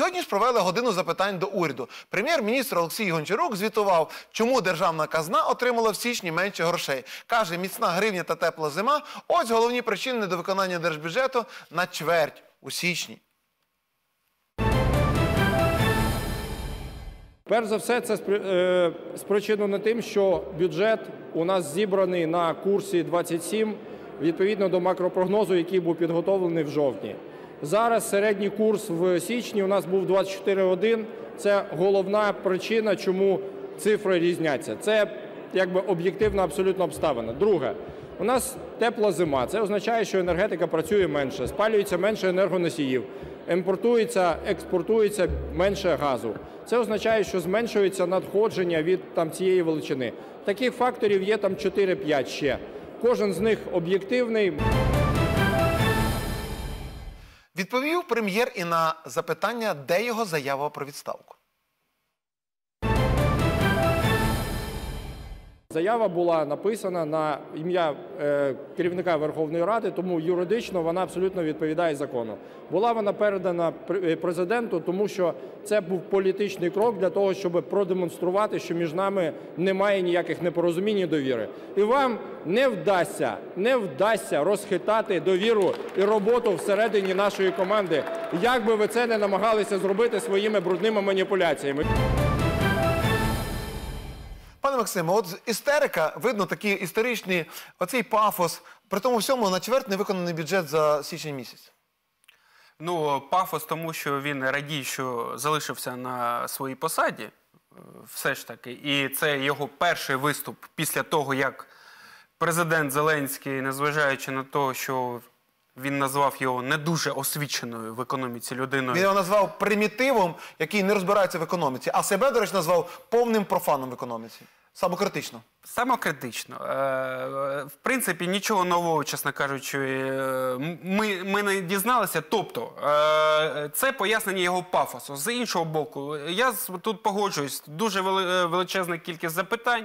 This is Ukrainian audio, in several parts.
Сьогодні ж провели годину запитань до уряду. Прем'єр-міністр Олексій Гончарук звітував, чому державна казна отримала в січні менше грошей. Каже, міцна гривня та тепла зима – ось головні причини недовиконання держбюджету на чверть у січні. Перш за все, це спричинено тим, що бюджет у нас зібраний на курсі 27, відповідно до макропрогнозу, який був підготовлений в жовтні. Зараз середній курс в січні у нас був 24,1. Це головна причина, чому цифри різняться. Це якби об'єктивна абсолютно обставина. Друге, у нас тепла зима. Це означає, що енергетика працює менше, спалюється менше енергоносіїв, імпортується, експортується менше газу. Це означає, що зменшується надходження від цієї величини. Таких факторів є 4-5 ще. Кожен з них об'єктивний. Відповів прем'єр і на запитання, де його заява про відставку. Заява була написана на ім'я керівника Верховної Ради, тому юридично вона абсолютно відповідає закону. Була вона передана президенту, тому що це був політичний крок для того, щоб продемонструвати, що між нами немає ніяких непорозумінь і довіри. І вам не вдасться розхитати довіру і роботу всередині нашої команди, як би ви це не намагалися зробити своїми брудними маніпуляціями. Пане Максиме, от істерика, видно такий історичний, оцей пафос, при тому всьому на чверть невиконаний бюджет за січень місяць. Ну, пафос тому, що він радій, що залишився на своїй посаді, все ж таки. І це його перший виступ після того, як президент Зеленський, незважаючи на те, що він назвав його не дуже освіченою в економіці людиною. Він його назвав примітивом, який не розбирається в економіці, а себе, до речі, назвав повним профаном в економіці. Самокритично. Самокритично. В принципі, нічого нового, чесно кажучи, ми не дізналися. Тобто, це пояснення його пафосу. З іншого боку, я тут погоджуюсь, дуже величезна кількість запитань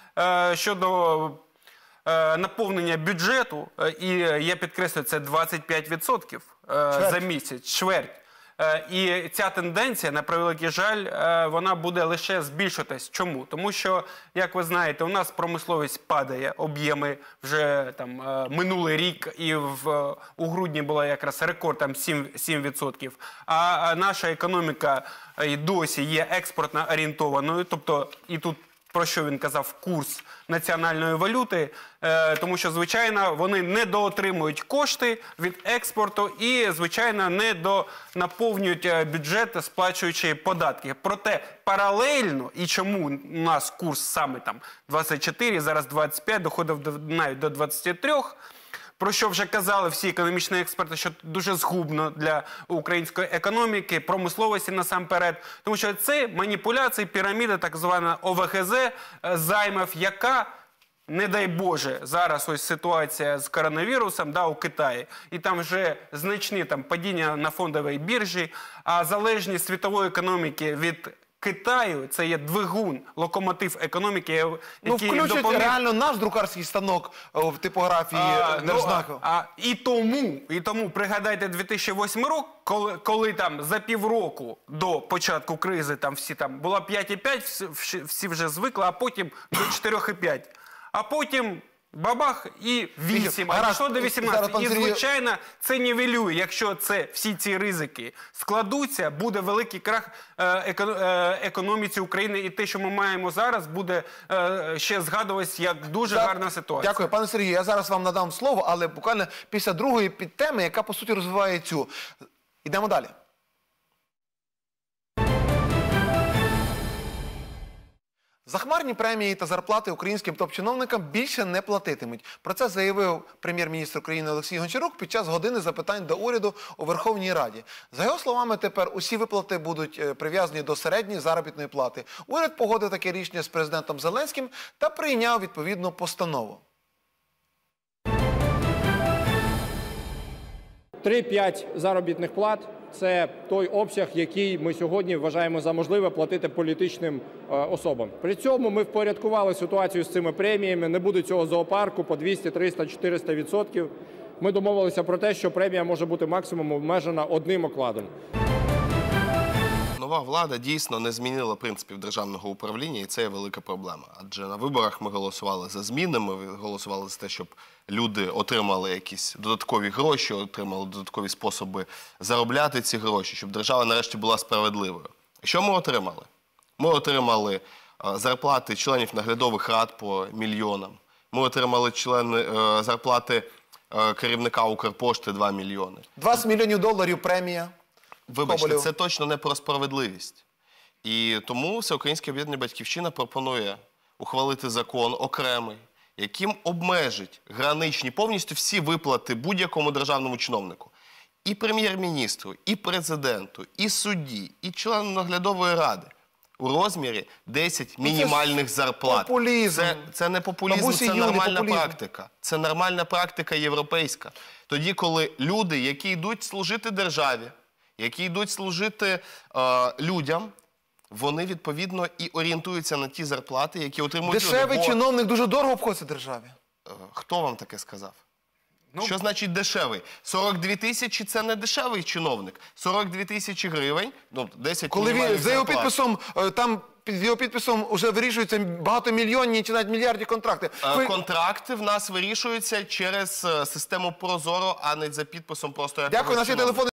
щодо наповнення бюджету, і я підкреслюю, це 25% за місяць, чверть. І ця тенденція, на превеликий жаль, вона буде лише збільшуватись. Чому? Тому що, як ви знаєте, у нас промисловість падає, об'єми вже минулий рік, і у грудні була якраз рекорд 7%. А наша економіка і досі є експортно орієнтованою, тобто і тут про що він казав, курс національної валюти, тому що, звичайно, вони недоотримують кошти від експорту і, звичайно, наповнюють бюджет, сплачуючи податки. Проте паралельно, і чому у нас курс саме 24, зараз 25, доходив навіть до 23, про що вже казали всі економічні експерти, що дуже згубно для української економіки, промисловості насамперед. Тому що це маніпуляції, піраміда, так звана ОВГЗ, займів, яка, не дай Боже, зараз ось ситуація з коронавірусом у Китаї, і там вже значні падіння на фондовій біржі, а залежність світової економіки від Китаю – це є двигун, локомотив економіки, який допоміг... Включить реально наш друкарський станок в типографії Держзнаку. І тому пригадайте 2008 рік, коли за півроку до початку кризи була 5,5, всі вже звикли, а потім до 4,5. А потім бабах і 8, а дійшло до 18. І, звичайно, це нівелює. Якщо всі ці ризики складуться, буде великий крах економіці України. І те, що ми маємо зараз, буде ще згадуватися як дуже гарна ситуація. Дякую. Пане Сергію, я зараз вам надам слово, але буквально після другої підтеми, яка, по суті, розвиває цю. Йдемо далі. Захмарні премії та зарплати українським топ-чиновникам більше не платитимуть. Про це заявив прем'єр-міністр України Олексій Гончарук під час години запитань до уряду у Верховній Раді. За його словами, тепер усі виплати будуть прив'язані до середньої заробітної плати. Уряд погодив таке рішення з президентом Зеленським та прийняв відповідну постанову. 3-5 заробітних плат – це той обсяг, який ми сьогодні вважаємо за можливе платити політичним особам. При цьому ми впорядкували ситуацію з цими преміями, не буде цього зоопарку по 200, 300, 400%. Ми домовилися про те, що премія може бути максимум обмежена одним окладом. нова влада дійсно не змінила принципів державного управління, і це є велика проблема. Адже на виборах ми голосували за зміни, ми голосували за те, щоб люди отримали якісь додаткові гроші, отримали додаткові способи заробляти ці гроші, щоб держава нарешті була справедливою. Що ми отримали? Ми отримали зарплати членів наглядових рад по мільйонам. Ми отримали зарплати керівника Укрпошти 2 мільйони. 20 мільйонів доларів премія. Вибачте, Коболєву. це точно не про справедливість. І тому Всеукраїнське об'єднання «Батьківщина» пропонує ухвалити закон окремий, яким обмежить граничні повністю всі виплати будь-якому державному чиновнику. І прем'єр-міністру, і президенту, і судді, і члену наглядової ради. У розмірі 10 мінімальних зарплат. Популізм. Це не популізм, Бабусі це Юлі, нормальна популізм. практика. Це нормальна практика європейська. Тоді, коли люди, які йдуть служити державі, які йдуть служити людям, вони, відповідно, і орієнтуються на ті зарплати, які отримують люди. Дешевий Бо, чиновник дуже дорого обходиться державі. хто вам таке сказав? Що значить дешевий? 42 тисячі – це не дешевий чиновник. 42 тисячі гривень, 10 Коли мінімальних за його зарплат. підписом, там під його підписом вже вирішуються багатомільйонні чи навіть мільярдні контракти. Контракти в нас вирішуються через систему Прозоро, а не за підписом просто якогось Дякую, наші чиновника. телефони.